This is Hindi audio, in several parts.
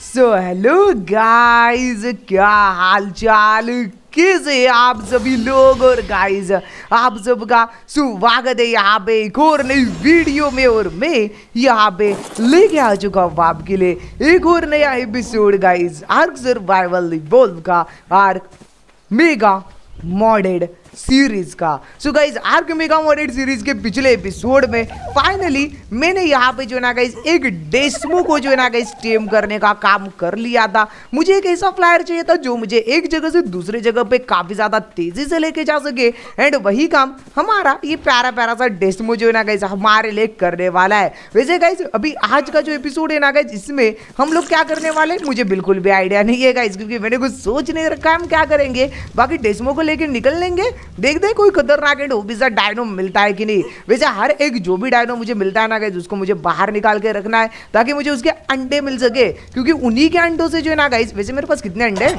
सो हेलो गाइस, क्या हाल चाल, कैसे आप सभी लोग। और गाइस आप सबका स्वागत है यहाँ पे एक और नई वीडियो में। और मैं यहाँ पे लेके आ चुका हूँ आपके लिए एक और नया episode guys, Ark survival evolve का आर्क मेगा मॉडेड सीरीज का। So guys Ark mega modded series के पिछले एपिसोड में फाइनली मैंने यहाँ पे जो है ना गाइज एक डेस्मो को जो है ना गाइज टेम करने का काम कर लिया था। मुझे एक ऐसा फ्लायर चाहिए था जो मुझे एक जगह से दूसरी जगह पे काफी ज्यादा तेजी से लेके जा सके, एंड वही काम हमारा ये प्यारा प्यारा सा डेस्मो जो है ना गाइज हमारे लिए करने वाला है। वैसे गाइज अभी आज का जो एपिसोड है ना गाइज इसमें हम लोग क्या करने वाले मुझे बिल्कुल भी आइडिया नहीं है गाइज, क्योंकि मैंने कुछ सोच नहीं रखा हम क्या करेंगे। बाकी डेस्मो को लेकर निकल लेंगे, देखते हैं कोई खतरनाक एंड ओबीसा डायनो मिलता है कि नहीं। वैसे हर एक जो भी डायनो मुझे मिलता है ना गाइस उसको मुझे बाहर निकाल के रखना है ताकि मुझे उसके अंडे मिल सके, क्योंकि उन्हीं के अंडों से जो है ना गाइस। वैसे मेरे पास कितने अंडे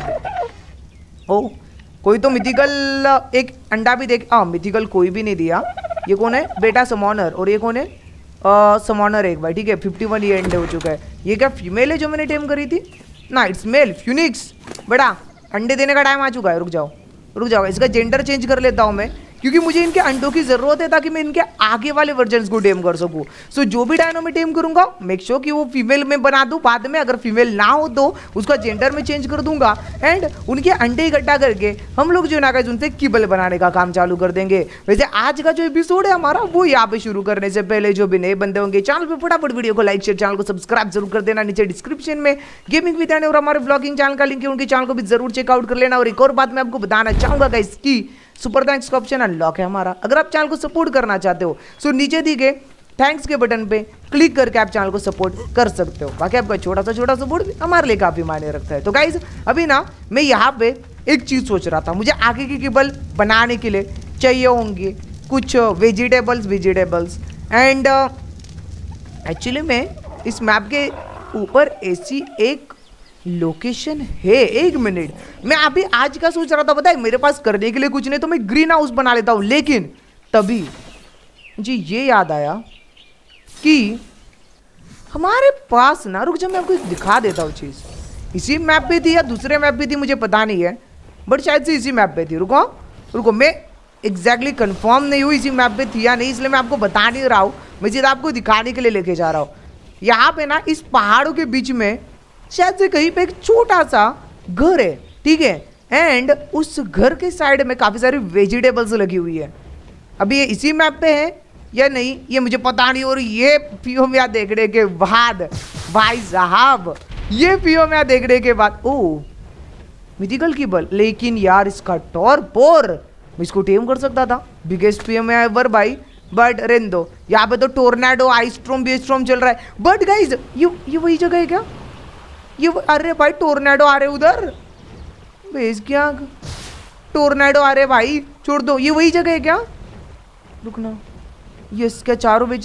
ओ कोई तो मिथिकल एक अंडा भी देख, मिथिकल कोई भी नहीं दिया। ये कौन है बेटा? समॉनर। और ये कौन है? समॉनर एक भाई, ठीक है 51 ये अंडे हो चुका है। ये क्या फीमेल है जो मैंने टेम करी थी ना? It's male phoenix. बेटा अंडे देने का टाइम आ चुका है, रुक जाओ, इसका जेंडर चेंज कर लेता हूँ मैं, क्योंकि मुझे इनके अंडों की जरूरत है ताकि मैं इनके आगे वाले वर्जन्स को टेम कर सकूँ। सो जो भी डायनो में टेम करूंगा मेक श्योर कि वो फीमेल में बना दूं। बाद में अगर फीमेल ना हो तो उसका जेंडर में चेंज कर दूंगा, एंड उनके अंडे इकट्ठा करके हम लोग जो है ना गाइस उनसे किबल बनाने का काम चालू कर देंगे। वैसे आज का जो एपिसोड है हमारा वो यहाँ पे शुरू करने से पहले जो भी नए बंदे होंगे चैनल पे फटाफट वीडियो को लाइक शेयर, चैनल को सब्सक्राइब जरूर कर देना। नीचे डिस्क्रिप्शन में गेमिंग विद और हमारे ब्लॉगिंग चैनल का लिंक है, उनके चैनल को भी जरूर चेकआउट कर लेना। और एक और बात मैं आपको बताना चाहूंगा गाइस की सुपर थैंक्स का ऑप्शन अनलॉक है हमारा। अगर आप चैनल को सपोर्ट करना चाहते हो सो नीचे दी गए थैंक्स के बटन पे क्लिक करके आप चैनल को सपोर्ट कर सकते हो। बाकी आपका छोटा सा सपोर्ट भी हमारे लिए काफी मायने रखता है। तो गाइज अभी ना मैं यहाँ पे एक चीज सोच रहा था, मुझे आगे की केबल बनाने के लिए चाहिए होंगे कुछ वेजिटेबल्स एंड एक्चुअली में इस मैप के ऊपर ऐसी एक लोकेशन है। एक मिनट, मैं अभी आज का सोच रहा था, पता है मेरे पास करने के लिए कुछ नहीं तो मैं ग्रीन हाउस बना लेता हूँ, लेकिन तभी मुझे ये याद आया कि हमारे पास ना, रुक जाओ मैं आपको दिखा देता हूँ चीज़। इसी मैप पे थी या दूसरे मैप पे थी मुझे पता नहीं है, बट शायद से इसी मैप पे थी। रुको मैं एग्जैक्टली कंफर्म नहीं हूँ इसी मैप पे थी या नहीं, इसलिए मैं आपको बता नहीं रहा हूँ, मैं सीधा आपको दिखाने के लिए लेके जा रहा हूँ। यहाँ पे ना इस पहाड़ों के बीच में शायद से कहीं पे एक छोटा सा घर है, ठीक है, एंड उस घर के साइड में काफ़ी सारी वेजिटेबल्स लगी हुई है। अभी ये इसी मैप पे है या नहीं ये मुझे पता नहीं। और ये पियोमिया देखने के बाद भाई साहब, ये पियोमिया देखने के बाद ओ मिथिकल की बल, लेकिन यार इसका टॉरपोर मैं इसको टेम कर सकता था, बिगेस्ट पियोमिया एवर भाई, बट रेन दो। यहाँ पे तो टोर्नाडो आइस्ट्रोम बीस्ट्रोम चल रहा है। बट गाइज ये वही जगह है क्या? ये अरे भाई टोर्नाडो आ रहे उधर, भेज क्या टोर्नाडो आ रहे भाई, छोड़ दो। ये वही जगह है क्या? रुकना, ये इसके चारों बीच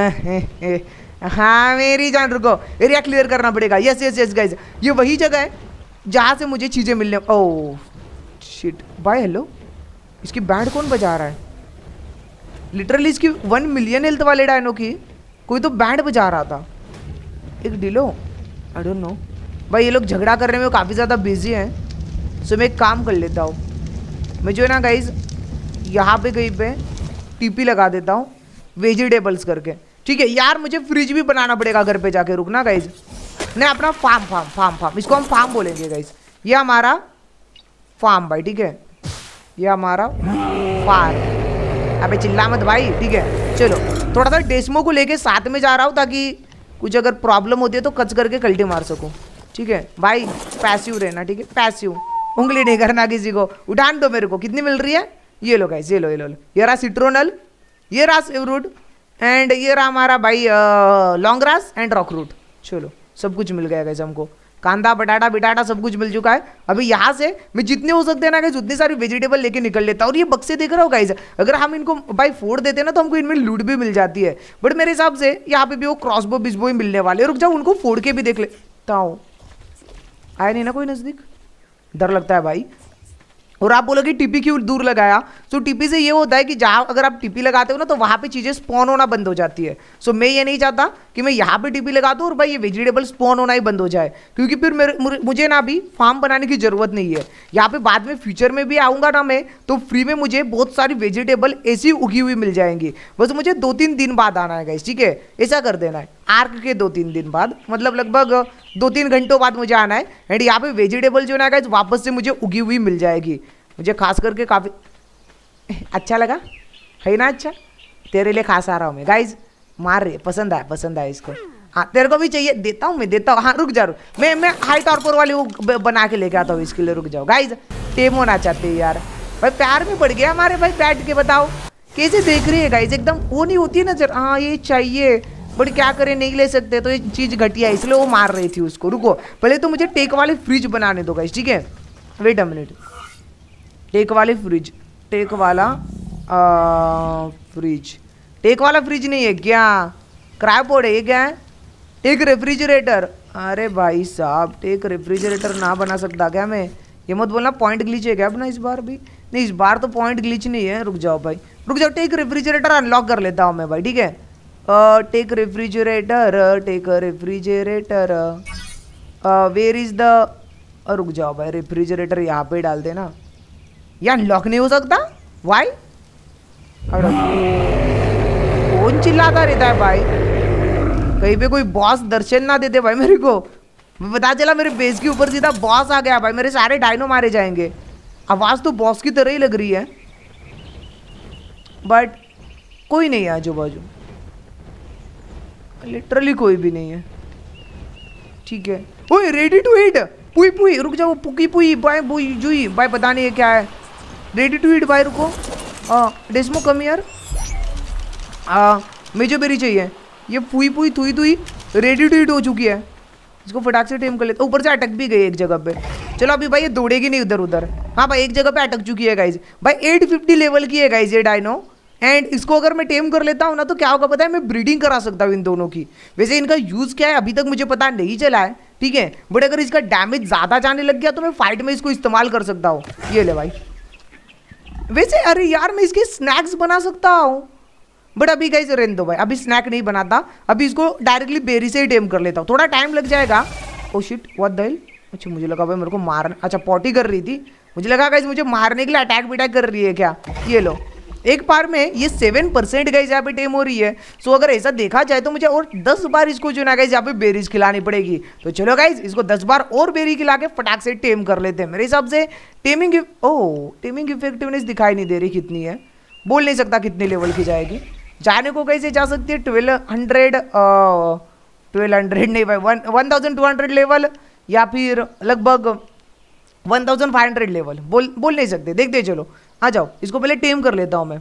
हाँ मेरी जान, रुको एरिया क्लियर करना पड़ेगा। यस गाइज ये वही जगह है जहाँ से मुझे चीज़ें मिलने। ओह शिट भाई, हेलो इसकी बैंड कौन बजा रहा है? लिटरली इसकी 1 मिलियन हेल्थ वाले डायनो की कोई तो बैंड बजा रहा था। एक डिलो आई डोंट नो भाई, ये लोग झगड़ा करने में काफ़ी ज़्यादा बिजी हैं। सो मैं एक काम कर लेता हूँ, मैं जो है ना गाइज यहाँ पे कहीं पे टीपी लगा देता हूँ वेजिटेबल्स करके, ठीक है। यार मुझे फ्रिज भी बनाना पड़ेगा घर पे जाके, रुकना गाइज। नहीं अपना फार्म इसको हम फार्म बोलेंगे गाइज। ये हमारा फार्म भाई, ठीक है, ये हमारा फार्म। अबे चिल्ला मत भाई, ठीक है। चलो थोड़ा सा डेस्मो को लेके साथ में जा रहा हूँ ताकि कुछ अगर प्रॉब्लम होती है तो कच करके कल्टी मार सकूँ, ठीक है भाई। पैसिव रहना, ठीक है, पैसिव, उंगली नहीं करना किसी को। उठान दो मेरे को, कितनी मिल रही है? ये लो गाइस, ये लो ये रहा सिट्रोनल, ये रहा सेवरूट, एंड ये रहा हमारा भाई long grass and rock root. चलो सब कुछ मिल गया गाइस हमको, कांदा बटाटा बिटाटा सब कुछ मिल चुका है। अभी यहाँ से मैं जितने हो सकते हैं ना गाइस उतनी सारी वेजिटेबल लेके निकल लेता हूँ। और ये बक्से देख रहा हो गाइस, अगर हम इनको भाई फोड़ देते हैं ना तो हमको इनमें लूट भी मिल जाती है, बट मेरे हिसाब से यहाँ पे भी वो क्रॉसबो बिस्बो ही मिलने वाले। रुक जाओ उनको फोड़ के भी देख लेता हूँ। आया नहीं ना कोई नजदीक? डर लगता है भाई। और आप बोलोगे टीपी क्यों दूर लगाया? सो टीपी से ये होता है कि जहाँ अगर आप टीपी लगाते हो ना तो वहाँ पे चीज़ें स्पॉन होना बंद हो जाती है। सो मैं ये नहीं चाहता कि मैं यहाँ पे टीपी लगा दूँ और भाई ये वेजिटेबल स्पॉन होना ही बंद हो जाए, क्योंकि फिर मुझे ना अभी फार्म बनाने की ज़रूरत नहीं है। यहाँ पे बाद में फ्यूचर में भी आऊँगा ना मैं, तो फ्री में मुझे बहुत सारी वेजिटेबल ऐसी उगी हुई मिल जाएंगी। बस मुझे 2-3 दिन बाद आना है गाइस, ठीक है? ऐसा कर देना है, आर्क के 2-3 दिन बाद, मतलब लगभग 2-3 घंटों बाद मुझे आना है। एंड यहाँ पे वेजिटेबल जो ना गाइस वापस से मुझे उगी हुई मिल जाएगी। मुझे खास करके काफ़ी अच्छा लगा, है ना? अच्छा, तेरे लिए खास आ रहा हूँ मैं गाइज। मार रही है, पसंद आया इसको। हाँ तेरे को भी चाहिए, देता हूँ मैं, देता हूँ। हाँ रुक जा, मैं हाई टॉर्पर वाली वो बना के लेके आता हूँ इसके लिए। रुक जाओ गाइज, टेम होना चाहते हैं यार। भाई प्यार में पड़ गया हमारे भाई बैठ के। बताओ कैसे देख रही है गाइज, एकदम वो नहीं होती है नजर। हाँ ये चाहिए, बट क्या करें, नहीं ले सकते, तो ये चीज़ घटिया है इसलिए वो मार रही थी उसको। रुको पहले तो मुझे टेक वाले फ्रिज बनाने दो गाइज, ठीक है? वेट अ मिनट, टेक वाले फ्रिज, टेक वाला फ्रिज, टेक वाला फ्रिज नहीं है क्या? क्रायोपोड है ये क्या है? Tech refrigerator. अरे भाई साहब, टेक रेफ्रिजरेटर ना बना सकता क्या मैं? ये मत बोलना पॉइंट ग्लिच है क्या अपना इस बार भी? नहीं इस बार तो पॉइंट ग्लिच नहीं है। रुक जाओ भाई, रुक जाओ, टेक रेफ्रिजरेटर अनलॉक कर लेता हूँ मैं भाई, ठीक है? Tech refrigerator, tech refrigerator, where is the, रुक जाओ भाई, रेफ्रिजरेटर यहाँ पे डाल देना। यार लॉक नहीं हो सकता, वाई? कौन चिल्लाता रहता है भाई? कहीं पे कोई बॉस दर्शन ना देते भाई मेरे को। मैं पता चला मेरे बेस के ऊपर सीधा बॉस आ गया भाई, मेरे सारे डायनो मारे जाएंगे। आवाज तो बॉस की तरह ही लग रही है, बट कोई नहीं है आजू बाजू, लिटरली कोई भी नहीं है, ठीक है? ओए रेडी टू ईट, पुई पुई, रुक जाओ, पुकी पुई बाय बुई जुई भाई, पता नहीं है क्या है। रेडी टू ईट भाई, रुको। डेस्मो कम यार, मेजो बेरी चाहिए। ये पुई पुई Thuy Thuy ready to eat हो चुकी है, इसको फटाक से टेम कर लेते। ऊपर से अटक भी गई एक जगह पे। चलो अभी भाई ये दौड़ेगी नहीं उधर उधर। हाँ भाई एक जगह पे अटक चुकी है गाइज। भाई 850 लेवल की है गाइज ये डायनो। एंड इसको अगर मैं टेम कर लेता हूँ ना तो क्या होगा पता है, मैं ब्रीडिंग करा सकता हूँ इन दोनों की। वैसे इनका यूज़ क्या है अभी तक मुझे पता नहीं चला है, ठीक है? बट अगर इसका डैमेज ज़्यादा जाने लग गया तो मैं फाइट में इसको इस्तेमाल कर सकता हूँ। ये ले भाई, वैसे अरे यार मैं इसके स्नैक्स बना सकता हूँ, बट अभी गाइस रहने दो भाई, अभी स्नैक नहीं बनाता। अभी इसको डायरेक्टली बेरी से ही टेम कर लेता हूँ, थोड़ा टाइम लग जाएगा। Oh shit what the hell. अच्छा मुझे लगा भाई मेरे को मारने, अच्छा पॉटी कर रही थी, मुझे लगा गाइस मुझे मारने के लिए अटैक बिटैक कर रही है क्या। ये लो, एक बार में ये 7% गाइस यहाँ पे टेम हो रही है। सो अगर ऐसा देखा जाए तो मुझे और 10 बार इसको जो ना गाइस यहाँ पे बेरीज खिलानी पड़ेगी। तो चलो गाइस इसको 10 बार और बेरी खिला के फटाक से टेम कर लेते हैं। मेरे हिसाब से टेमिंग इफेक्टिवनेस दिखाई नहीं दे रही कितनी है, बोल नहीं सकता कितने लेवल की जाएगी। जाने को कैसे जा सकती है 1200 नहीं भाई 1200 लेवल या फिर लगभग 1500 लेवल, बोल नहीं सकते। देखते चलो, आ जाओ इसको पहले टेम कर लेता हूं मैं।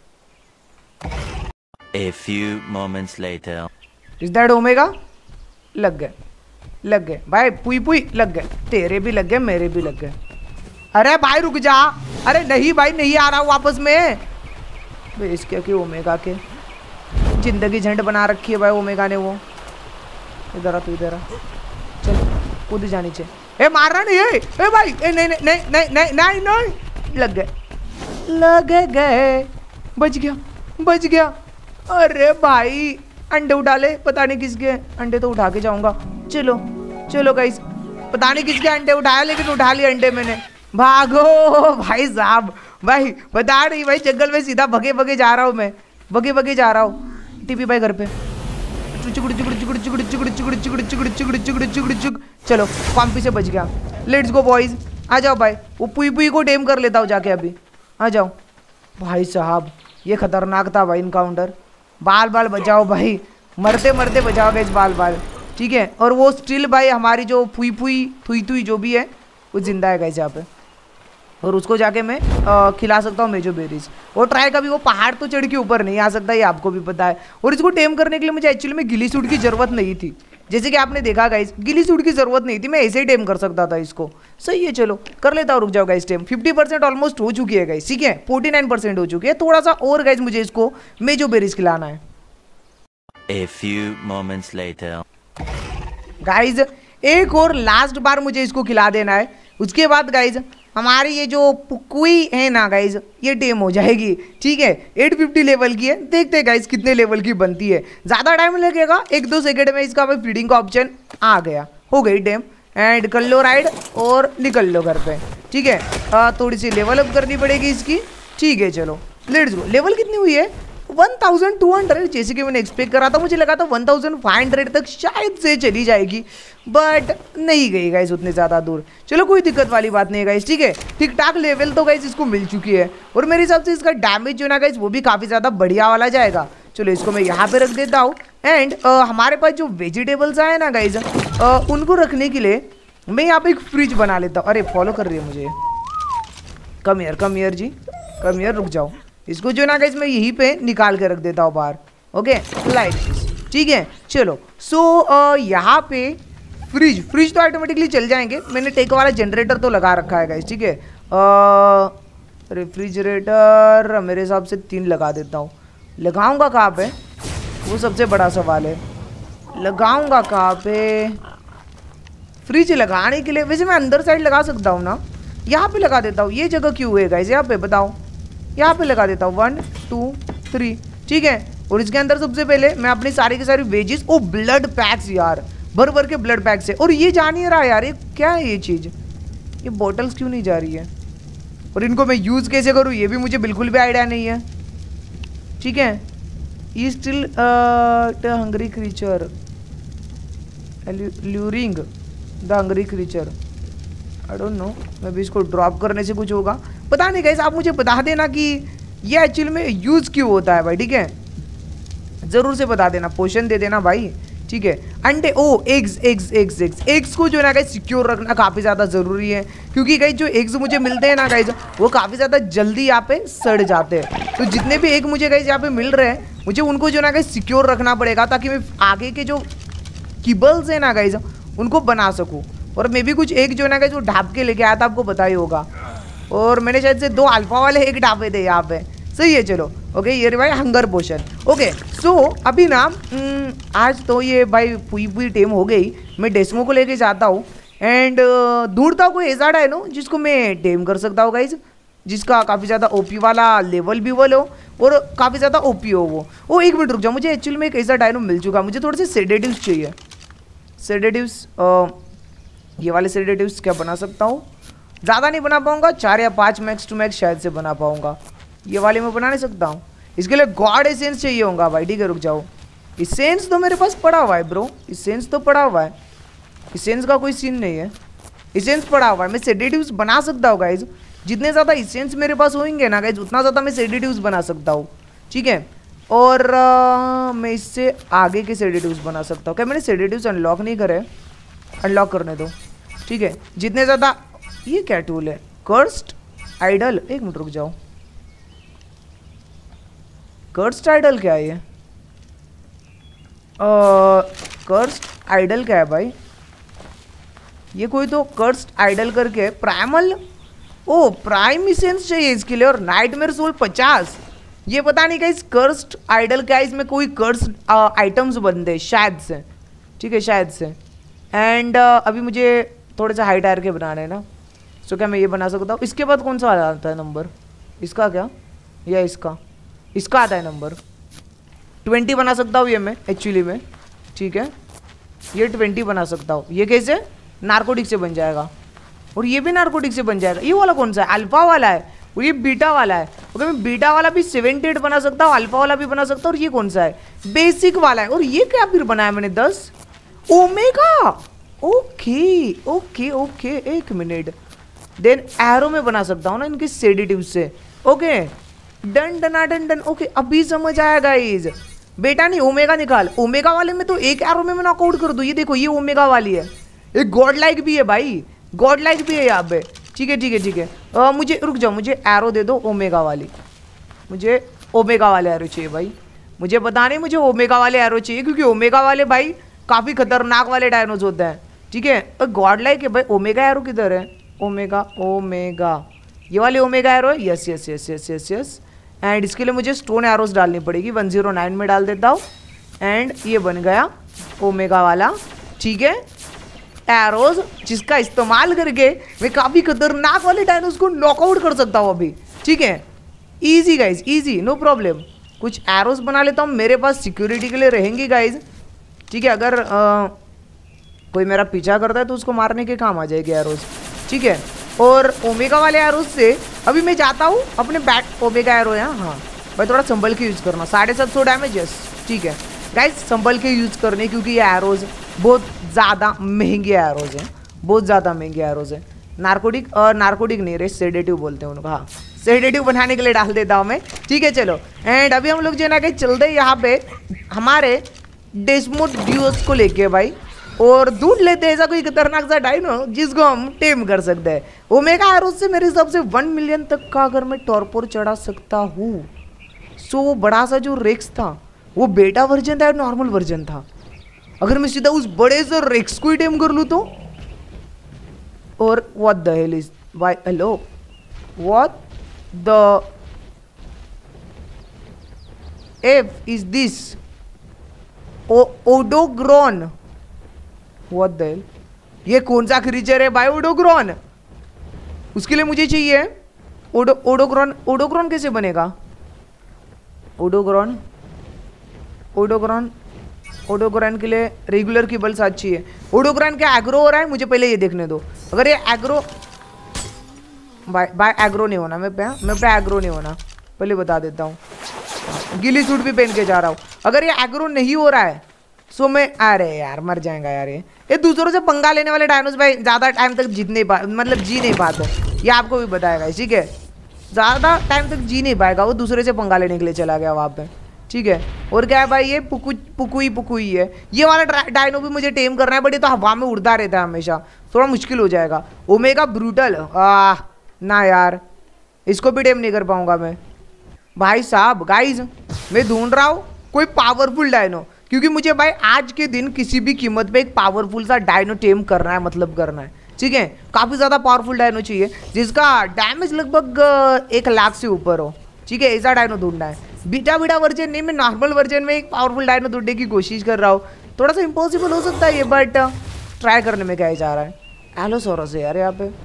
A few moments later. Is that omega लग गए भाई, पुई पुई लग गए, तेरे भी लग गए मेरे भी लग गए। अरे भाई रुक जा, अरे नहीं भाई नहीं आ रहा हूँ वापस में। इसके के ओमेगा के जिंदगी झंड बना रखी है भाई ओमेगा ने। वो इधर आ, तू इधर आ, चल कूद जानी चाहिए। ए मार रहा नहीं है ए भाई, ए नहीं नहीं नहीं नहीं नहीं नहीं नहीं, लग गए, बच गया। अरे भाई अंडे उठा ले, पता नहीं किसके अंडे, तो उठा के जाऊंगा। चलो गाइस, पता नहीं किसके अंडे उठाया लेकिन उठा लिए अंडे मैंने। भागो भाई साहब, भाई बता नहीं भाई, जंगल में सीधा भगे जा रहा हूँ मैं, भगे जा रहा हूँ। टीपी भाई घर पे, चलो पंपी से बच गया। लेट्स गो बॉयज, आ जाओ भाई, वो पुई को टेम कर लेता हूँ जाके अभी। आ जाओ भाई साहब, ये खतरनाक था भाई इनकाउंटर। बाल बचाओ भाई, मरते बचाओ गए इस बाल, ठीक है? और वो स्टिल भाई हमारी जो थुई जो भी है वो जिंदा है गाइस यहाँ पे, और उसको जाके मैं खिला सकता हूँ मेजो बेरीज। और ट्राई कभी वो पहाड़ तो चढ़ के ऊपर नहीं आ सकता, ये आपको भी पता है। और इसको टेम करने के लिए मुझे एक्चुअली में गिली सूट की जरूरत नहीं थी, जैसे कि आपने देखा गाइस, गिली सूट की जरूरत नहीं थी, मैं ऐसे ही टेम कर सकता था इसको। सही है, चलो कर लेता हूँ। रुक जाओ गाइस, टेम 50% ऑलमोस्ट हो चुकी है गाइस, ठीक है? 49% हो चुकी है, थोड़ा सा और गाइस मुझे इसको मेजो बेरीज खिलाना है। A few moments later. Guys एक और लास्ट बार मुझे इसको खिला देना है, उसके बाद गाइज हमारी ये जो पुकुई है ना गाइज, ये टेम हो जाएगी। ठीक है, 850 लेवल की है। देखते हैं गाइज कितने लेवल की बनती है। ज़्यादा टाइम लगेगा, 1-2 सेकेंड में इसका भाई फीडिंग का ऑप्शन आ गया। हो गई टेम। एंड कर लो राइड और निकल लो घर पे। ठीक है, थोड़ी सी लेवल अप करनी पड़ेगी इसकी। ठीक है चलो लेट्स गो। लेवल कितनी हुई है? 1200, जैसे कि मैंने एक्सपेक्ट करा था। मुझे लगा था 1500 तक शायद से चली जाएगी, बट नहीं गई गाइस उतने ज़्यादा दूर। चलो कोई दिक्कत वाली बात नहीं है गाइस। ठीक है, ठीक ठाक लेवल तो गाइस इसको मिल चुकी है, और मेरे हिसाब से इसका डैमेज जो ना गाइस वो भी काफ़ी ज़्यादा बढ़िया वाला जाएगा। चलो इसको मैं यहाँ पे रख देता हूँ। एंड हमारे पास जो वेजिटेबल्स आए ना गाइस, उनको रखने के लिए मैं यहाँ पे एक फ्रिज बना लेता हूँ। अरे फॉलो कर रही है मुझे। Come here ji, come here, रुक जाओ। इसको जो ना गाइस मैं यहीं पे निकाल के रख देता हूँ बाहर। Okay like this. ठीक है चलो। सो यहाँ पे फ्रिज तो ऑटोमेटिकली चल जाएंगे। मैंने टेक वाला जनरेटर तो लगा रखा है गाइस। ठीक है, रेफ्रिजरेटर मेरे हिसाब से 3 लगा देता हूँ। लगाऊंगा कहाँ पे, वो सबसे बड़ा सवाल है। लगाऊंगा कहाँ पे? फ्रिज लगाने के लिए वैसे मैं अंदर साइड लगा सकता हूँ ना, यहाँ पे लगा देता हूँ। ये जगह क्यों है गाइस यहाँ पे बताओ? यहाँ पे लगा देता हूँ 1 2 3। ठीक है, और इसके अंदर सबसे पहले मैं अपनी सारी की सारी वेजिस। ओ ब्लड पैक्स यार, भर भर के ब्लड पैक्स है। और ये जा नहीं रहा यार, ये क्या है ये चीज़? ये बॉटल्स क्यों नहीं जा रही है? और इनको मैं यूज़ कैसे करूँ ये भी मुझे बिल्कुल भी आइडिया नहीं है। ठीक है, ये still hungry creature, luring the hungry creature. I don't know, मैं भी इसको ड्रॉप करने से कुछ होगा, पता नहीं गाइस। आप मुझे बता देना कि ये एक्चुअली में यूज़ क्यों होता है भाई। ठीक है, ज़रूर से बता देना, पोशन दे देना भाई। ठीक है, अंडे, ओ एग्स को जो है ना गाइस सिक्योर रखना काफ़ी ज़्यादा ज़रूरी है, क्योंकि गाइस जो एग्स मुझे मिलते हैं ना गाइस वो काफ़ी ज़्यादा जल्दी यहाँ पे सड़ जाते हैं। तो जितने भी एग मुझे गाइस यहाँ पे मिल रहे हैं, मुझे उनको जो है ना गाइस सिक्योर रखना पड़ेगा, ताकि मैं आगे के जो किबल्स हैं ना गाइस उनको बना सकूँ। और मैं भी कुछ एग जो है ना गाइस वो ढाप के लेके आया था, आपको पता ही होगा। और मैंने शायद से 2 अल्फा वाले एग ढापे थे यहाँ पे। सही है चलो। ओके, ये भाई हंगर पोशन। ओके सो अभी ना आज तो ये भाई पूरी टेम हो गई। मैं डेस्मो को लेके जाता हूँ एंड ढूंढता हूँ कोई ऐसा डायनो जिसको मैं टेम कर सकता हूँ गाइज, जिसका काफ़ी ज़्यादा ओपी वाला लेवल भी वो हो और काफ़ी ज़्यादा ओपी हो वो। 1 मिनट रुक जाओ, मुझे एक्चुअली में एक ऐसा डायनो मिल चुका। मुझे थोड़े से सेडेटिव्स चाहिए। सेडेटिव्स, ये वाले सेडेटिव्स क्या बना सकता हूँ? ज़्यादा नहीं बना पाऊँगा, 4 या 5 मैक्स टू मैक्स शायद से बना पाऊँगा। ये वाले मैं बना नहीं सकता हूँ। इसके लिए गॉड एसेंस चाहिए होगा भाई। ठीक है रुक जाओ, एसेंस तो मेरे पास पड़ा हुआ है ब्रो, एसेंस तो पड़ा हुआ है। एसेंस का कोई सीन नहीं है, एसेंस पड़ा हुआ है। मैं सेडेटिव्स बना सकता हूँ गाइज। जितने ज़्यादा एसेंस मेरे पास होंगे ना गाइज उतना ज़्यादा मैं सेडेटिव्स बना सकता हूँ। ठीक है, और मैं इससे आगे के सेडेटिव्स बना सकता हूँ। क्या मैंने सेडेटिव्स अनलॉक नहीं करे? अनलॉक करने दो। ठीक है, जितने ज़्यादा। ये क्या टूल है? Cursed idol. 1 मिनट रुक जाओ, कर्स्ड आइडल क्या है ये? कर्स्ड आइडल क्या है भाई? ये कोई तो कर्स्ड आइडल करके प्राइमल, ओ प्राइम इसेंस चाहिए इसके लिए, और नाइटमेयर सोल 50। ये पता नहीं गाइस कर्स्ड आइडल क्या है, इसमें कोई कर्स्ड आइटम्स बनते हैं शायद से। ठीक है शायद से। एंड अभी मुझे थोड़े से हाई टायर के बनाने हैं ना, सो क्या मैं ये बना सकता हूँ? इसके बाद कौन सा आता है नंबर? इसका क्या, या इसका? इसका आता है नंबर 20 बना सकता हूँ ये मैं एक्चुअली में। ठीक है, ये 20 बना सकता हूँ। ये कैसे? नार्कोटिक से बन जाएगा, और ये भी नार्कोटिक से बन जाएगा। ये वाला कौन सा है? अल्फा वाला है, और ये बीटा वाला है। ओके, मैं बीटा वाला भी 78 बना सकता हूँ, अल्फा वाला भी बना सकता हूँ। और ये कौन सा है? बेसिक वाला है। और ये क्या फिर बनाया मैंने? 10 omega. Okay okay okay, 1 minute. Then arrow में बना सकता हूँ ना इनके सेडेटिव से। Okay done done done done. Okay अभी समझ आया गाइज। बेटा नहीं, ओमेगा निकाल। ओमेगा वाले में तो 1 एरो में मैं नॉकआउट कर दूँ। ये देखो, ये ओमेगा वाली है, एक गॉड लाइक भी है भाई, गॉड लाइक भी है यहाँ पे। ठीक है ठीक है ठीक है। मुझे रुक जाओ, मुझे एरो दे दो ओमेगा वाली। मुझे ओमेगा वाले एरो चाहिए भाई। मुझे पता नहीं, मुझे ओमेगा वाले एरो चाहिए, क्योंकि ओमेगा वाले भाई काफ़ी खतरनाक वाले डायनोज होते हैं। ठीक है, गॉड लाइक है भाई। ओमेगा एरो किधर है? ओमेगा ओमेगा, ये वाले ओमेगा एरो है। Yes yes yes yes yes yes. And इसके लिए मुझे स्टोन एरोस डालनी पड़ेगी। 109 में डाल देता हूँ। एंड ये बन गया ओमेगा वाला। ठीक है, एरोज जिसका इस्तेमाल करके मैं काफी खतरनाक वाले डायनोस को नॉकआउट कर सकता हूँ अभी। ठीक है, easy guys, easy, no problem. कुछ एरोज बना लेता हूँ, मेरे पास सिक्योरिटी के लिए रहेंगे गाइज। ठीक है, अगर कोई मेरा पीछा करता है तो उसको मारने के काम आ जाएगी एरोज। ठीक है, और ओमेगा वाले एरोज से अभी मैं जाता हूँ अपने बैट। ओमेगा एरो है, हाँ भाई थोड़ा संभल के यूज करना। 750 डैमेज, यस ठीक है गाइज, संभल के यूज करने, क्योंकि ये एरोज बहुत ज़्यादा महंगे एरोज हैं, बहुत ज़्यादा महंगे एरोज हैं। नार्कोटिक नहीं रहे, सेडेटिव बोलते हैं उनको। हाँ, सेडेटिव बनाने के लिए डाल देता हूँ मैं। ठीक है चलो, एंड अभी हम लोग जो है ना कि चलते यहाँ पे हमारे डेस्मोडियोस को लेके भाई, और ढूंढ लेते हैं ऐसा कोई खतरनाक सा डायनो जिसको हम टेम कर सकते हैं। ओमेगा एरोज से मेरे हिसाब से 1 मिलियन तक का अगर मैं टॉर्पोर चढ़ा सकता हूँ। सो वो बड़ा सा जो रेक्स था वो बेटा वर्जन था या नॉर्मल वर्जन था? अगर मैं सीधा उस बड़े से रेक्स को ही टेम कर लूँ तो? और what the hell is why, hello what the F is this? Odogaron, what the hell, ये कौन सा क्रीचर है भाई? ओडोग्रॉन, उसके लिए मुझे चाहिए ओडोग्रॉन। ओडोग्रॉन कैसे बनेगा? ओडोग्रॉन ओडोग्रॉन के लिए रेगुलर की बल्स अच्छी है। ओडोग्रॉन क्या एग्रो हो रहा है? मुझे पहले ये देखने दो। अगर ये एग्रो, बाय एग्रो नहीं होना, मैं पे एग्रो नहीं होना, पहले बता देता हूँ। गिली सूट भी पहन के जा रहा हूँ। अगर ये एग्रो नहीं हो रहा है सो मैं, अरे यार मर जाएगा यार। ये दूसरों से पंगा लेने वाले डायनोस भाई ज़्यादा टाइम तक जी नहीं पाते, ये आपको भी बताएगा। ठीक है, ज़्यादा टाइम तक जी नहीं पाएगा, वो दूसरे से पंगा लेने के लिए चला गया वहाँ पे। ठीक है, और क्या है भाई, ये पुकुई है। ये वाला डायनो भी मुझे टेम करना है, बट ये तो हवा में उड़ता रहता है हमेशा, थोड़ा मुश्किल हो जाएगा। ओमेगा ब्रूटल, ना यार, इसको भी टेम नहीं कर पाऊंगा मैं भाई साहब। गाइज मैं ढूंढ रहा हूँ कोई पावरफुल डायनो, क्योंकि मुझे भाई आज के दिन किसी भी कीमत पे एक पावरफुल सा डायनो टेम करना है, मतलब करना है। ठीक है, काफ़ी ज़्यादा पावरफुल डायनो चाहिए जिसका डैमेज लगभग 1 लाख से ऊपर हो। ठीक है, ऐसा डायनो ढूंढना है। बीटा वर्जन नहीं, मैं नॉर्मल वर्जन में एक पावरफुल डायनो ढूंढने की कोशिश कर रहा हूँ। थोड़ा सा इम्पॉसिबल हो सकता है ये, बट ट्राई करने में क्या ही जा रहा है। एलोसोरस है यार यहाँ पे।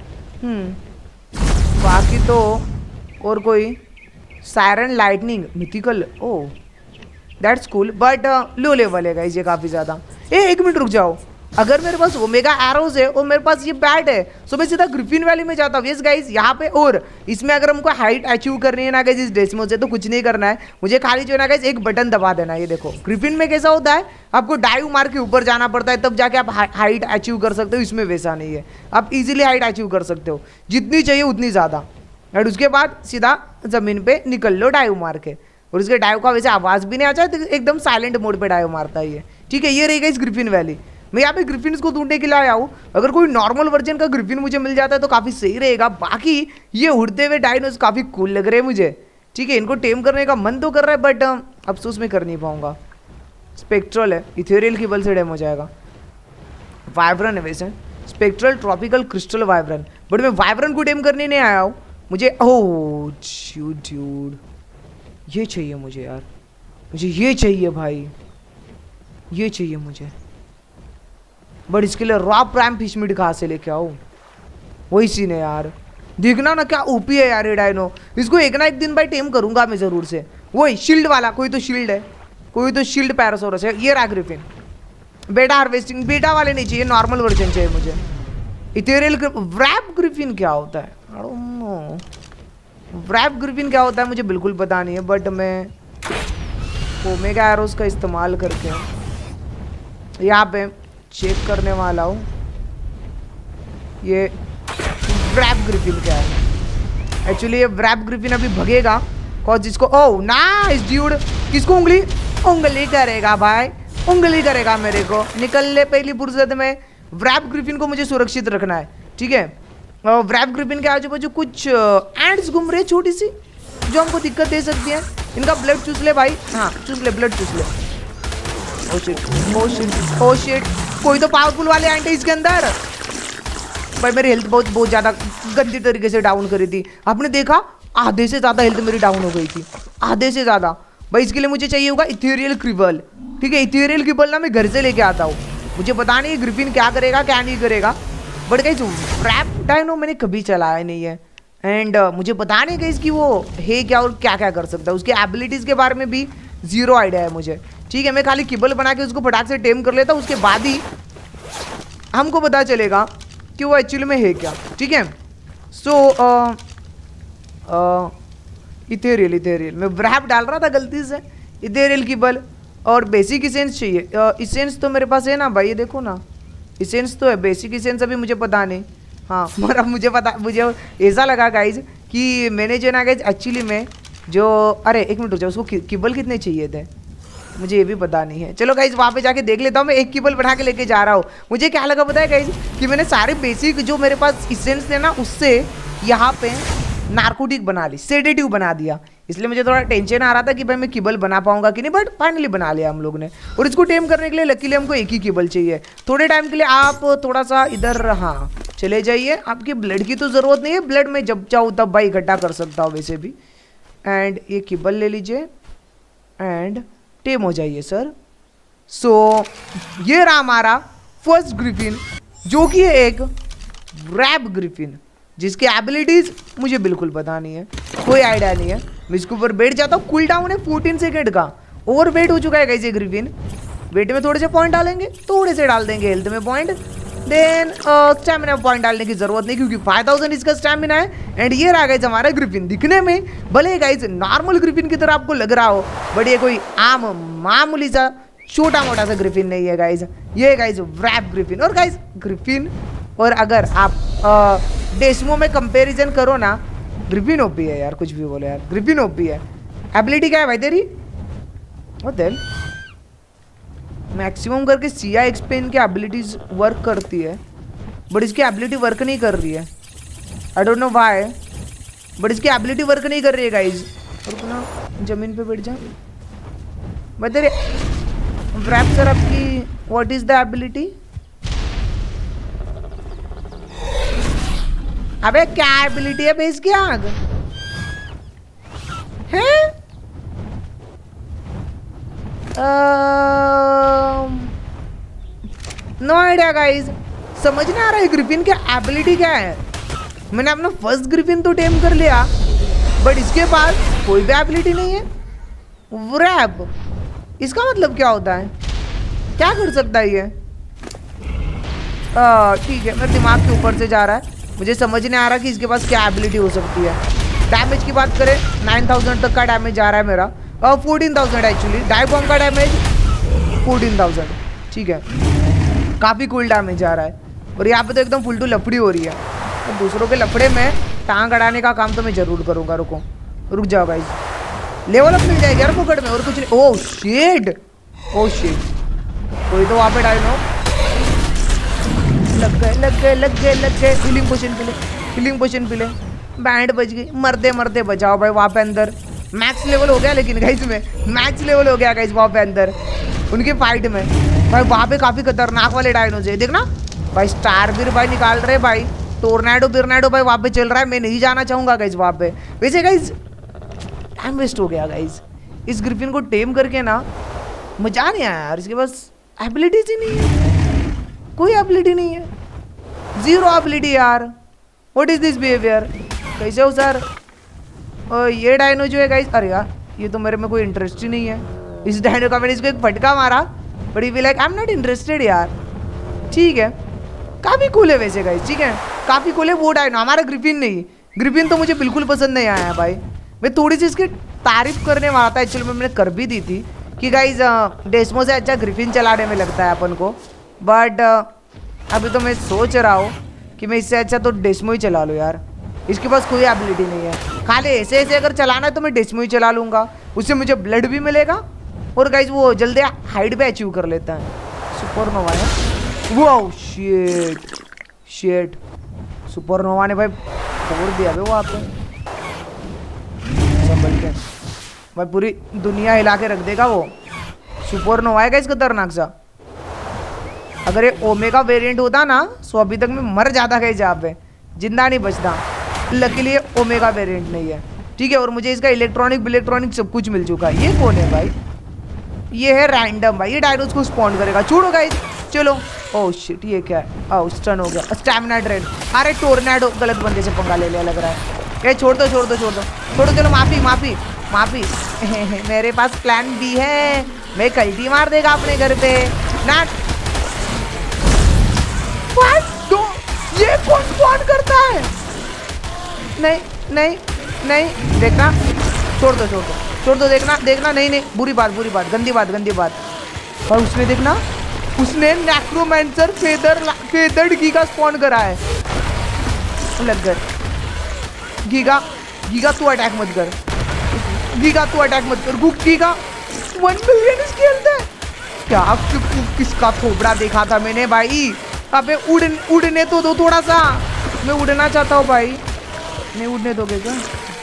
बाकी तो और कोई siren lightning mythical, oh that's cool, but low level है गाइस ये काफ़ी ज़्यादा। एक मिनट रुक जाओ, अगर मेरे पास ओमेगा एरोज है और मेरे पास ये बैट है सो मैं सीधा ग्रिफिन वैली में जाता हूँ। यस गाइस, यहाँ पे और इसमें अगर हमको हाइट अचीव करनी है ना गाइस इस डेस्मो से, तो कुछ नहीं करना है, मुझे खाली जो है ना गाइस एक बटन दबा देना है। ये देखो ग्रिफिन में कैसा होता है, आपको डाइव मार के ऊपर जाना पड़ता है तब जाके आप हाइट अचीव कर सकते हो। इसमें वैसा नहीं है, आप इजीली हाइट अचीव कर सकते हो, जितनी चाहिए उतनी ज़्यादा। और उसके बाद सीधा ज़मीन पे निकल लो डाइव मार के, और उसके डाइव का वैसे आवाज़ भी नहीं आता है, तो एकदम साइलेंट मोड पे डाइव मारता है ये। ठीक है, ये रहेगा इस ग्रिफिन वैली। मैं यहाँ पे ग्रिफिन को ढूंढने के लिए आया हूँ। अगर कोई नॉर्मल वर्जन का ग्रिफिन मुझे मिल जाता है तो काफ़ी सही रहेगा। बाकी ये उड़ते हुए डायनोस काफ़ी कूल लग रहे हैं मुझे। ठीक है, इनको टेम करने का मन तो कर रहा है, बट अफसोस मैं कर नहीं पाऊंगा। स्पेक्ट्रल है, इथेरियल की बल से डैम हो जाएगा। वाइब्रन है वैसे, spectral tropical crystal wyvern, but मैं वाइब्रन को टेम करने नहीं आया हूँ। मुझे ओह ड्यूड, ये चाहिए मुझे यार, मुझे ये चाहिए भाई, ये चाहिए मुझे। बट इसके लिए रॉ प्राइम फिश मीट कहाँ से लेके आओ? वही सीन है यार, देखना ना क्या ओपी है यार ये डायनो। इसको एक ना एक दिन भाई टेम करूंगा मैं जरूर से। वही शील्ड वाला, कोई तो शील्ड है, कोई तो शील्ड पैरासोरस है। ये ग्रिफिन बेटा हार्वेस्टिंग, बेटा वाले नहीं चाहिए, नॉर्मल वर्जन चाहिए मुझे। इथेरियल व्रैप ग्रिफिन क्या होता है? I don't know wrap griffin क्या होता है, मुझे बिल्कुल पता नहीं है। बट मैं ओमेगा एरोस का इस्तेमाल करके यहाँ पे चेक करने वाला हूँ ये व्रैप ग्रिफिन क्या है। एक्चुअली ये व्रैप ग्रिफिन अभी भगेगा कॉज जिसको, ओह नाइस ड्यूड, किसको उंगली करेगा भाई, उंगली करेगा मेरे को। निकल ले पहली फुर्सत में। व्रैप ग्रिफिन को मुझे सुरक्षित रखना है। ठीक है, व्रैप ग्रिफिन के आजू बाजू कुछ एंड्स घूम रहे छोटी सी, जो हमको दिक्कत दे सकती है। इनका ब्लड चूस ले भाई, हाँ चूस ले, ब्लड चूस ले। Oh shit, oh shit, oh shit, कोई तो पावरफुल वाले एंट है इसके अंदर। भाई मेरी हेल्थ बहुत ज़्यादा गंदी तरीके से डाउन करी थी। आपने देखा, आधे से ज़्यादा हेल्थ मेरी डाउन हो गई थी, आधे से ज़्यादा। भाई इसके लिए मुझे चाहिए होगा इथेरियल क्रिबल। ठीक है, इथेरियल क्रिबल ना मैं घर से लेके आता हूँ। मुझे पता नहीं ग्रिफिन क्या करेगा क्या नहीं करेगा, बट गाइस रैप डायनो मैंने कभी चलाया नहीं है एंड मुझे पता नहीं गाइस कि वो है क्या और क्या क्या कर सकता है। उसके एबिलिटीज़ के बारे में भी जीरो आइडिया है मुझे। ठीक है, मैं खाली किबल बना के उसको फटाक से टेम कर लेता हूँ, उसके बाद ही हमको पता चलेगा कि वो एक्चुअली में है क्या। ठीक है, सो इथेरियल मैं रैप डाल रहा था गलती से। इथेरियल किबल और बेसिक इसेंस चाहिए। इसेंस तो मेरे पास है ना भाई, ये देखो ना, इसेंस तो है। बेसिक इसेंस अभी मुझे पता नहीं। हाँ, मगर मुझे ऐसा लगा गाइज कि मैंने जो ना गाइज एक्चुअली में जो, अरे एक मिनट रुक जाओ, उसको किबल कितने चाहिए थे मुझे ये भी पता नहीं है। चलो गाइज वहाँ पे जाके देख लेता हूँ। मैं एक किबल बढ़ा के लेके जा रहा हूँ। मुझे क्या लगा पता है गाइज कि मैंने सारे बेसिक जो मेरे पास इसेंस थे ना उससे यहाँ पे नार्कोटिक बना ली, सेडेटिव बना दिया। इसलिए मुझे थोड़ा टेंशन आ रहा था कि भाई मैं किबल बना पाऊंगा कि नहीं, बट फाइनली बना लिया हम लोग ने। और इसको टेम करने के लिए लकीली हमको एक ही किबल चाहिए। थोड़े टाइम के लिए आप थोड़ा सा इधर हाँ चले जाइए, आपकी ब्लड की तो ज़रूरत नहीं है, ब्लड में जब चाहूँ तब भाई इकट्ठा कर सकता हूँ वैसे भी। एंड ये किबल ले लीजिए एंड टेम हो जाइए सर। सो ये रहा हमारा फर्स्ट ग्रिफिन, जो कि है एक रैप ग्रिफिन, जिसकी एबिलिटीज मुझे बिल्कुल पता नहीं है, कोई आइडिया नहीं है। मैं इसके ऊपर बैठ जाता हूँ। कूल डाउन है 14 सेकेंड का। ओवर वेट हो चुका है गाइस ये ग्रिफिन। वेट में थोड़े से पॉइंट डालेंगे, थोड़े से डाल देंगे हेल्थ में पॉइंट, देन स्टैमिना पॉइंट डालने की जरूरत नहीं क्योंकि 5000 इसका स्टैमिना है। एंड ये रहा गाइस हमारा ग्रिफिन। दिखने में भले गाइस नॉर्मल ग्रिफिन की तरह आपको लग रहा हो, बट ये कोई आम मामूली सा छोटा मोटा सा ग्रिफिन नहीं है गाइस, ये गाइस रैप ग्रिफिन। और गाइस ग्रिफिन और अगर आप डेस्मो में कंपैरिजन करो ना, ग्रिफिन ओपी है यार, कुछ भी बोले यार, ग्रिफिन ओपी है। एबिलिटी क्या है भाई तेरी? होते मैक्सिमम करके सिया एक्सपेन की एबिलिटीज वर्क करती है, बट इसकी एबिलिटी वर्क नहीं कर रही है। I don't know why, but इसकी एबिलिटी वर्क नहीं कर रही है गाइज। और ना जमीन पे बैठ जा भाई तेरे रैप सर आपकी व्हाट इज द एबिलिटी? अबे क्या एबिलिटी है बेस की आग है? नो आइडिया गाइज, समझ नहीं आ रहा है ग्रिफिन की एबिलिटी क्या है। मैंने अपना फर्स्ट ग्रिफिन तो टेम कर लिया, बट इसके पास कोई भी एबिलिटी नहीं है। रैप, इसका मतलब क्या होता है? क्या कर सकता है ये? ठीक है, मेरे दिमाग के ऊपर से जा रहा है, मुझे समझ नहीं आ रहा कि इसके पास क्या एबिलिटी हो सकती है। डैमेज की बात करें 9000 तक का डैमेज आ रहा है मेरा, 14000 एक्चुअली। डाई बॉम्ब का डैमेज 14000, ठीक है, काफ़ी कूल डैमेज आ रहा है। और यहाँ पे तो एकदम फुल टू लफड़ी हो रही है। तो दूसरों के लफड़े में टांग अड़ाने का काम तो मैं जरूर करूँगा। रुक जाओ भाई, लेवल अप मिल जाएगा यार पकड़ में, और कुछ नहीं। ओह शिट, ओह शिट, कोई तो वहाँ पे डायनो लग गए। हीलिंग पोशन पी ले, बैंड बज गई। मरते मरते बचाओ भाई। वहाँ पे अंदर मैक्स लेवल हो गया, लेकिन गाइस में मैक्स लेवल हो गया गाइस वहाँ पे अंदर उनके फाइट में भाई। वहाँ पे काफ़ी खतरनाक वाले डायनोज है, देखना भाई। स्टार बीर भाई निकाल रहे भाई, टोर्नाडो बिरनाडो भाई वहाँ पे चल रहा है। मैं नहीं जाना चाहूँगा गाइस वहाँ पे। वैसे गाइस टाइम वेस्ट हो गया गाइस इस ग्रिफिन को टेम करके ना, मजा नहीं आया यार। इसके पास एबिलिटीज ही नहीं है, कोई एबिलिटी नहीं है, जीरो एबिलिटी यार। What is this behaviour? कैसे हो सर? और ये डायनो जो है गाइस, अरे यार ये तो मेरे में कोई इंटरेस्ट ही नहीं है। इस डायनो का मैंने इसको एक फटका मारा, but he like I am not interested यार। ठीक है, काफ़ी कूल है वैसे गाइस, ठीक है, काफ़ी कूल है वो डायनो। हमारा ग्रिफिन नहीं, ग्रिफिन तो मुझे बिल्कुल पसंद नहीं आया भाई। मैं थोड़ी सी इसकी तारीफ करने वाला था एक्चुअली, मैंने कर भी दी थी कि गाइस डेस्मो से अच्छा ग्रिफिन चलाने में लगता है अपन को। बट अभी तो मैं सोच रहा हूँ कि मैं इससे अच्छा तो डेस्मो ही चला लूँ यार। इसके पास कोई एबिलिटी नहीं है, खाली ऐसे ऐसे अगर चलाना है तो मैं डेस्मो ही चला लूँगा, उससे मुझे ब्लड भी मिलेगा और गाइस वो जल्दी हाइट भी अचीव कर लेता है। सुपरनोवा है, वाओ शिट, सुपरनोवा ने भाई फोड़ दिया वहाँ पे संभल के भाई, पूरी दुनिया हिला के रख देगा वो। सुपरनोवा है गाइस खतरनाक सा। अगर ये ओमेगा वेरिएंट होता ना तो अभी तक मैं मर जाता गाइस, जहाँ पे जिंदा नहीं बचता। लकीली ये ओमेगा वेरिएंट नहीं है, ठीक है। और मुझे इसका इलेक्ट्रॉनिक सब कुछ मिल चुका है। ये कौन है भाई? ये है रैंडम भाई, ये डायनोस को स्पॉन करेगा। छोड़ो गाइस, चलो। ओह शिट, ये क्या है? ओह स्टन हो गया। Stamina drain. अरे टोर्नेडो, गलत बंदे से पंगा ले लिया लग रहा है। ये छोड़ दो छोड़ दो छोड़ दो छोड़ो। चलो माफी माफी माफी। मेरे पास प्लान भी है, मैं कल्टी मार देगा अपने घर पे ना। ये कौन करता है? नहीं नहीं नहीं, देखना। छोड़ दो छोड़ दो छोड़ दो। देखना देखना। नहीं नहीं, बुरी बात गंदी बात। और उसने देखना, उसने नेक्रोमैंसर फेदर्ड गीगा स्पॉन करा है। लग गए। गीगा तू अटैक मत कर। गीगा 1 मिलियन इसकी हेल्थ है। क्या किसका थोबड़ा देखा था मैंने भाई? अबे उड़ने तो दो थोड़ा सा, मैं उड़ना चाहता हूँ भाई। नहीं उड़ने दोगे क्या?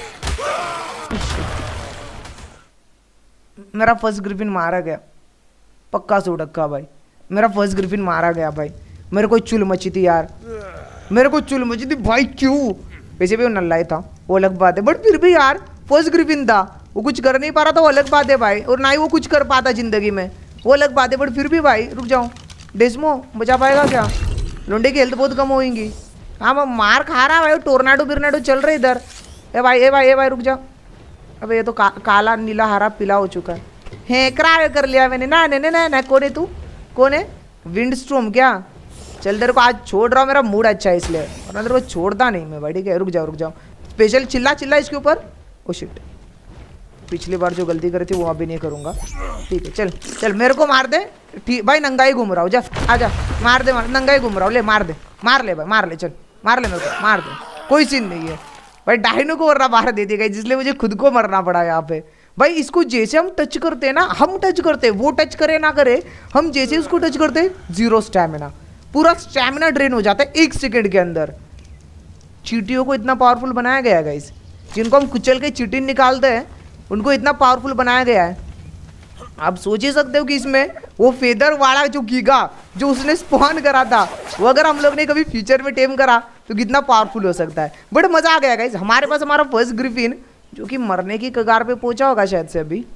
मेरा फर्स्ट ग्रिफिन मारा गया, पक्का से उड़क्का भाई। मेरा फर्स्ट ग्रिफिन मारा गया भाई। मेरे को चुल मची थी यार, मेरे को चुल मची थी भाई। क्यों? वैसे भी वो नल्ला ही था, वो अलग बात है, बट फिर भी यार फर्स्ट ग्रिफिन था, वो कुछ कर नहीं पा रहा था, वो अलग बात है भाई। और ना ही वो कुछ कर पाता जिंदगी में, वो अलग बात है। बट फिर भी भाई, रुक जाओ, डेस्मो बचा पाएगा क्या? लोंडे की हेल्थ बहुत कम होगी। हाँ मैं मार खा रहा भाई, टोर्नाडो बिरनाडो चल रहे इधर। ए भाई रुक जा। अबे ये तो काला नीला हरा पीला हो चुका है। हेकरा कर लिया मैंने। ना कौन है तू? कौन है? विंडस्टॉर्म क्या? चल तेरे को आज छोड़ रहा हूँ, मेरा मूड अच्छा है इसलिए, और तेरे को छोड़ता नहीं मैं भाई, ठीक है? रुक जाओ। स्पेशल चिल्ला इसके ऊपर। ओ शिट, पिछली बार जो गलती करी थी वो अभी नहीं करूँगा। ठीक है चल मेरे को मार दे। ठीक भाई, नंगा ही घूम रहा हूँ, जा आजा। मार दे, नंगा ही घूम रहा हूँ, ले मार ले भाई, मार ले। चल मार ले मेरे को, मार दे, कोई सीन नहीं है भाई। डायनो को वरना बाहर दे दी गई, जिसलिए मुझे खुद को मरना पड़ा यहाँ पे भाई। इसको जैसे हम टच करते हैं ना, हम टच करते हैं, वो टच करे ना करे, हम जैसे उसको टच करते हैं 0 स्टैमिना, पूरा स्टैमिना ड्रेन हो जाता है 1 सेकंड के अंदर। चींटियों को इतना पावरफुल बनाया गया है गाइस, जिनको हम कुचल के चींटी निकालते हैं उनको इतना पावरफुल बनाया गया है। आप सोच ही सकते हो कि इसमें वो फेदर वाला जो गीगा जो उसने स्पॉन करा था, वो अगर हम लोग ने कभी फ्यूचर में टेम करा तो कितना पावरफुल हो सकता है। बट मजा आ गया गाइस। हमारे पास हमारा फर्स्ट ग्रिफिन जो कि मरने की कगार पे पहुंचा होगा शायद से अभी।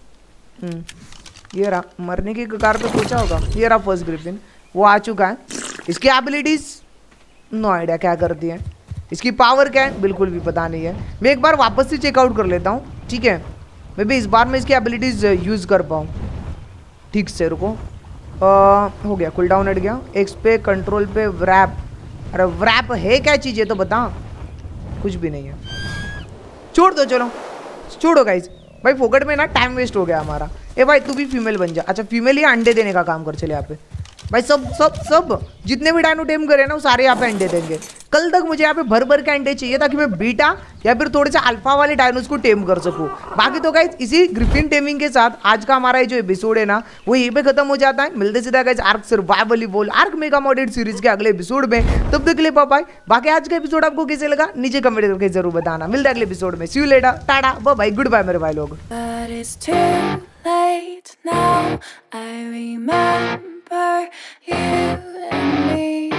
ये रहा, मरने की कगार पे पहुंचा होगा। ये रहा फर्स्ट ग्रिफिन, वो आ चुका है। इसकी एबिलिटीज नो आइडिया क्या करती है, इसकी पावर क्या है बिल्कुल भी पता नहीं है। मैं एक बार वापस से चेकआउट कर लेता हूँ, ठीक है? मैं भी इस बार में इसकी एबिलिटीज यूज़ कर पाऊँ ठीक से। रुको, हो गया, कूल डाउन हट गया। एक्स पे, कंट्रोल पे, व्रैप। अरे व्रैप है क्या चीज़ है तो बता। कुछ भी नहीं है, छोड़ दो। चलो छोड़ो गाइज भाई, फोकट में ना टाइम वेस्ट हो गया हमारा। ए भाई तू भी फीमेल बन जा। अच्छा फीमेल ही अंडे देने का काम कर चले यहाँ पे भाई। सब जितने भी डायनो टेम करे ना वो सारे यहाँ पे अंडे देंगे। कल तक मुझे यहाँ पे भर के अंडे चाहिए ताकि मैं बीटा या फिर थोड़े से अल्फा वाले डायनोस को टेम कर सकूँ। बाकी तो गाइज इसी ग्रिफिन टेमिंग के साथ आज का हमारा जो एपिसोड है ना वो यहीं पे खत्म हो जाता है। मिलते सीधा guys Ark survival evolve Ark mega modded series के अगले एपिसोड में। तब तक के लिए बाय। बाकी आज का एपिसोड आपको कैसे लगा नीचे कमेंट करके जरूर बताना। मिलते हैं अगले एपिसोड में। See you later, tata bye bye, goodbye मेरे भाई लोग। Late now, I remember you and me,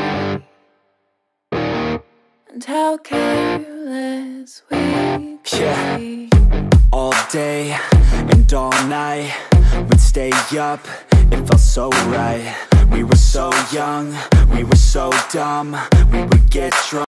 and how careless we could be. All day and all night, we'd stay up, it felt so right. We were so young, we were so dumb, we would get drunk.